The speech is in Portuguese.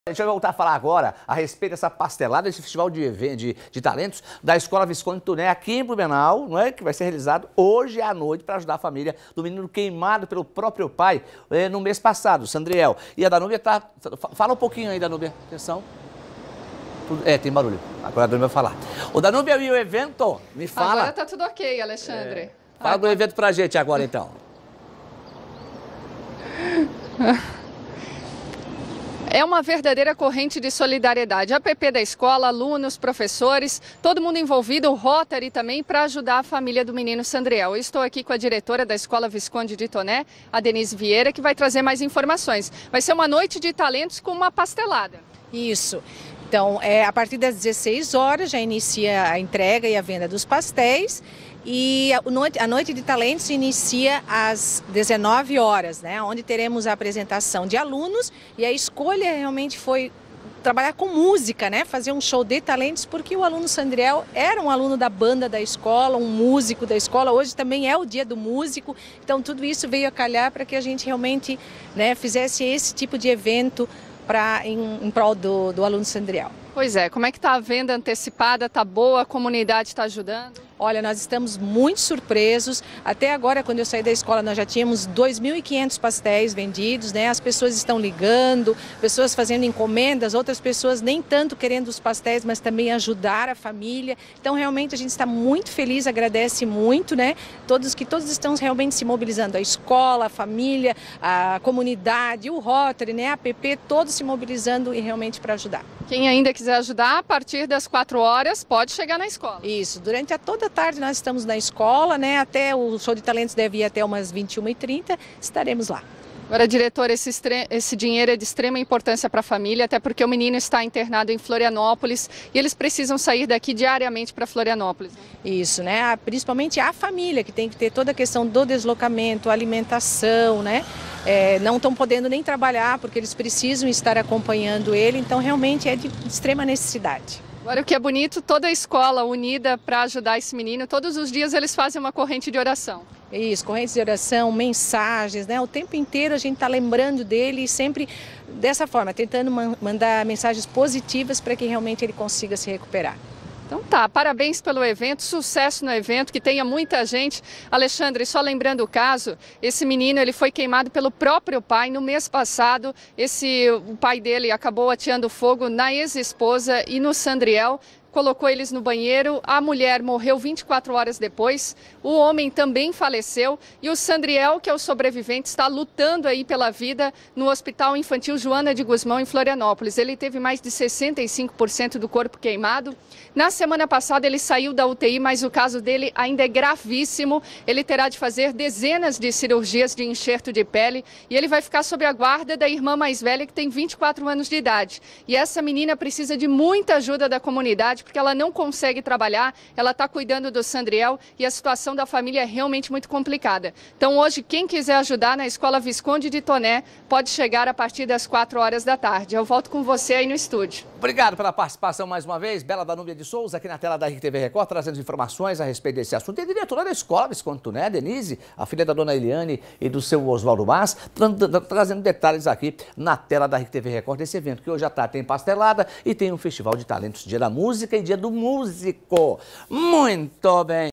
A gente vai voltar a falar agora a respeito dessa pastelada, desse festival de talentos da Escola Visconde Toné aqui em Blumenau, não é? Que vai ser realizado hoje à noite para ajudar a família do menino queimado pelo próprio pai no mês passado, Sandriel. E a Danúbia tá... Fala um pouquinho aí, Danúbia. Atenção. Tem barulho. Agora a Danúbia vai falar. O Danúbia e o evento, me fala. Agora tá tudo ok, Alexandre. Fala do evento pra gente agora, então. É uma verdadeira corrente de solidariedade. A APP da escola, alunos, professores, todo mundo envolvido, o Rotary também, para ajudar a família do menino Sandriel. Eu estou aqui com a diretora da Escola Visconde de Toné, a Denise Vieira, que vai trazer mais informações. Vai ser uma noite de talentos com uma pastelada. Isso. Então, a partir das 16 horas já inicia a entrega e a venda dos pastéis. E a Noite de Talentos inicia às 19 horas, né? Onde teremos a apresentação de alunos e a escolha realmente foi trabalhar com música, né? Fazer um show de talentos, porque o aluno Sandriel era um aluno da banda da escola, um músico da escola, hoje também é o dia do músico, então tudo isso veio a calhar para que a gente realmente, né, fizesse esse tipo de evento em prol do aluno Sandriel. Pois é, como é que está a venda antecipada? Está boa? A comunidade está ajudando? Olha, nós estamos muito surpresos. Até agora, quando eu saí da escola, nós já tínhamos 2.500 pastéis vendidos, né? As pessoas estão ligando, pessoas fazendo encomendas, outras pessoas nem tanto querendo os pastéis, mas também ajudar a família. Então, realmente, a gente está muito feliz, agradece muito, né? Todos estão realmente se mobilizando. A escola, a família, a comunidade, o Rotary, né? A APP, todos se mobilizando e realmente para ajudar. Quem ainda quiser ajudar, a partir das 4 horas, pode chegar na escola. Isso, durante toda a tarde nós estamos na escola, né? Até o show de talentos deve ir até umas 21h30, estaremos lá. Agora, diretora, esse dinheiro é de extrema importância para a família, até porque o menino está internado em Florianópolis e eles precisam sair daqui diariamente para Florianópolis. Isso, né? Principalmente a família, que tem que ter toda a questão do deslocamento, alimentação, né? Não estão podendo nem trabalhar porque eles precisam estar acompanhando ele, então realmente é de extrema necessidade. Agora, o que é bonito, toda a escola unida para ajudar esse menino, todos os dias eles fazem uma corrente de oração. Isso, correntes de oração, mensagens, né? O tempo inteiro a gente está lembrando dele e sempre dessa forma, tentando mandar mensagens positivas para que realmente ele consiga se recuperar. Então tá, parabéns pelo evento, sucesso no evento, que tenha muita gente. Alexandre, só lembrando o caso, esse menino ele foi queimado pelo próprio pai no mês passado. O pai dele acabou ateando fogo na ex-esposa e no Sandriel. Colocou eles no banheiro, a mulher morreu 24 horas depois, o homem também faleceu e o Sandriel, que é o sobrevivente, está lutando aí pela vida no Hospital Infantil Joana de Guzmão, em Florianópolis. Ele teve mais de 65% do corpo queimado. Na semana passada ele saiu da UTI, mas o caso dele ainda é gravíssimo. Ele terá de fazer dezenas de cirurgias de enxerto de pele e ele vai ficar sob a guarda da irmã mais velha, que tem 24 anos de idade. E essa menina precisa de muita ajuda da comunidade, porque ela não consegue trabalhar, ela está cuidando do Sandriel e a situação da família é realmente muito complicada. Então hoje, quem quiser ajudar na Escola Visconde de Toné, pode chegar a partir das 4 horas da tarde. Eu volto com você aí no estúdio. Obrigado pela participação mais uma vez, Bela Danúbia de Souza, aqui na tela da RTV Record, trazendo informações a respeito desse assunto. E a diretora da Escola Visconde Toné, Denise, a filha da dona Eliane e do seu Oswaldo Mas, trazendo detalhes aqui na tela da RTV Record desse evento, que hoje à tarde tem pastelada e tem um festival de talentos, Dia da Música e Dia do Músico. Muito bem.